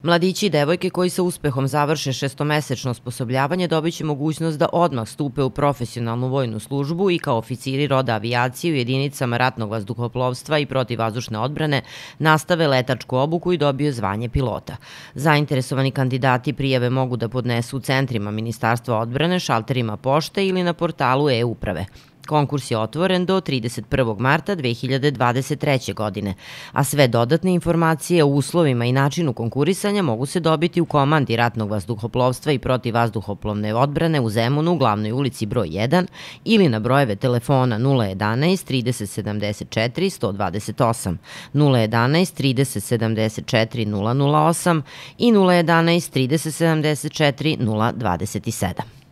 Mladići i devojke koji sa uspehom završe šestomesečno osposobljavanje dobiće mogućnost da odmah stupe u profesionalnu vojnu službu i kao oficiri roda avijacije u jedinicama ratnog vazduhoplovstva i protivvazdušne odbrane nastave letačku obuku i dobiju zvanje pilota. Zainteresovani kandidati prijave mogu da podnesu u centrima Ministarstva odbrane, šalterima pošte ili na portalu e-uprave. Konkurs je otvoren do 31. marta 2023. godine, a sve dodatne informacije o uslovima i načinu konkurisanja mogu se dobiti u komandi ratnog vazduhoplovstva i protivvazduhoplovne odbrane u Zemunu u glavnoj ulici broj 1 ili na brojeve telefona 011 30 74 128, 011 30 74 008 i 011 30 74 027.